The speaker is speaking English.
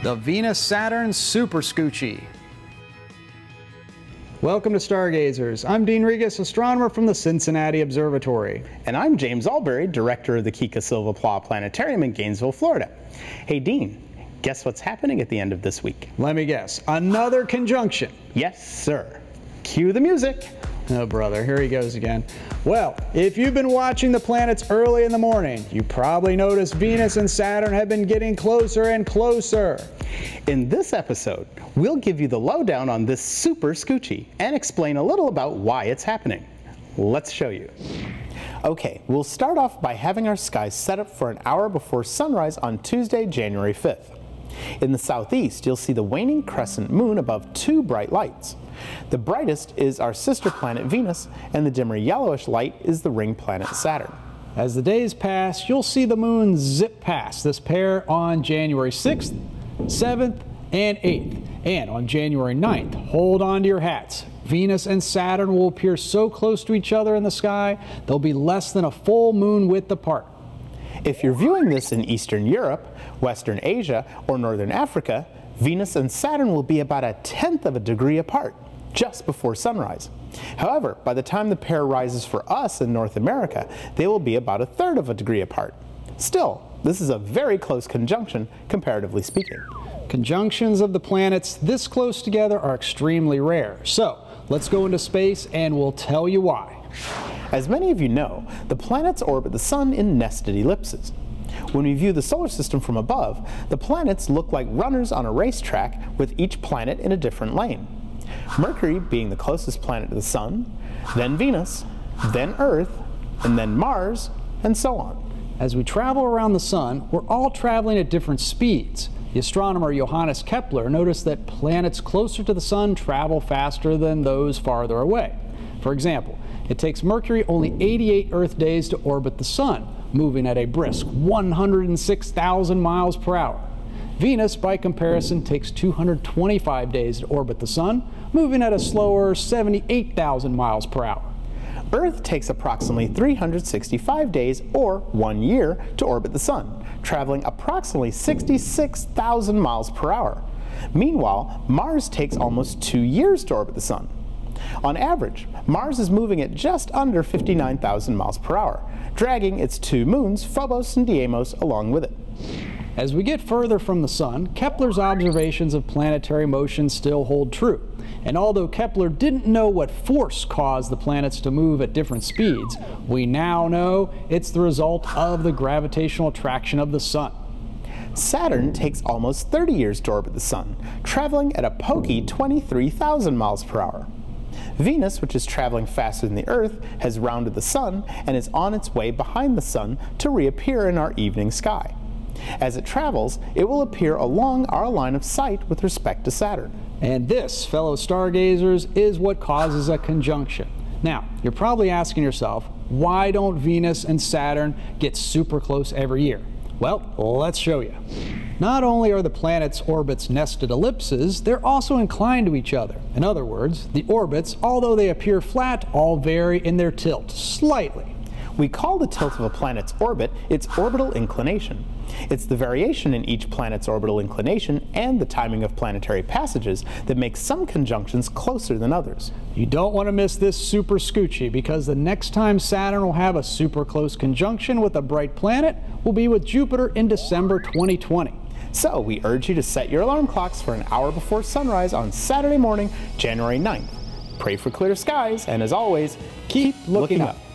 the Venus-Saturn Super Scoochie. Welcome to Stargazers. I'm Dean Regas, astronomer from the Cincinnati Observatory. And I'm James Albury, director of the Kika Silva Pla Planetarium in Gainesville, Florida. Hey Dean, guess what's happening at the end of this week? Let me guess, another conjunction. Yes, sir. Cue the music. Oh brother, here he goes again. Well, if you've been watching the planets early in the morning, you probably noticed Venus and Saturn have been getting closer and closer. In this episode, we'll give you the lowdown on this super scoochie and explain a little about why it's happening. Let's show you. Okay, we'll start off by having our skies set up for an hour before sunrise on Tuesday, January 5th. In the southeast, you'll see the waning crescent moon above two bright lights. The brightest is our sister planet Venus, and the dimmer yellowish light is the ring planet Saturn. As the days pass, you'll see the moon zip past this pair on January 6th, 7th, and 8th. And on January 9th, hold on to your hats. Venus and Saturn will appear so close to each other in the sky, they'll be less than a full moon width apart. If you're viewing this in Eastern Europe, Western Asia, or Northern Africa, Venus and Saturn will be about 1/10 of a degree apart, just before sunrise. However, by the time the pair rises for us in North America, they will be about 1/3 of a degree apart. Still, this is a very close conjunction, comparatively speaking. Conjunctions of the planets this close together are extremely rare. So, let's go into space and we'll tell you why. As many of you know, the planets orbit the Sun in nested ellipses. When we view the solar system from above, the planets look like runners on a racetrack with each planet in a different lane. Mercury being the closest planet to the Sun, then Venus, then Earth, and then Mars, and so on. As we travel around the Sun, we're all traveling at different speeds. The astronomer Johannes Kepler noticed that planets closer to the Sun travel faster than those farther away. For example, it takes Mercury only 88 Earth days to orbit the Sun, moving at a brisk 106,000 miles per hour. Venus, by comparison, takes 225 days to orbit the Sun, moving at a slower 78,000 miles per hour. Earth takes approximately 365 days, or 1 year, to orbit the Sun, traveling approximately 66,000 miles per hour. Meanwhile, Mars takes almost 2 years to orbit the Sun. On average, Mars is moving at just under 59,000 miles per hour, dragging its two moons, Phobos and Deimos, along with it. As we get further from the Sun, Kepler's observations of planetary motion still hold true. And although Kepler didn't know what force caused the planets to move at different speeds, we now know it's the result of the gravitational attraction of the Sun. Saturn takes almost 30 years to orbit the Sun, traveling at a pokey 23,000 miles per hour. Venus, which is traveling faster than the Earth, has rounded the Sun and is on its way behind the Sun to reappear in our evening sky. As it travels, it will appear along our line of sight with respect to Saturn. And this, fellow stargazers, is what causes a conjunction. Now, you're probably asking yourself, why don't Venus and Saturn get super close every year? Well, let's show you. Not only are the planets' orbits nested ellipses, they're also inclined to each other. In other words, the orbits, although they appear flat, all vary in their tilt, slightly. We call the tilt of a planet's orbit its orbital inclination. It's the variation in each planet's orbital inclination and the timing of planetary passages that makes some conjunctions closer than others. You don't want to miss this super scoochie, because the next time Saturn will have a super close conjunction with a bright planet will be with Jupiter in December 2020. So we urge you to set your alarm clocks for an hour before sunrise on Saturday morning, January 9th. Pray for clear skies, and as always, keep looking up.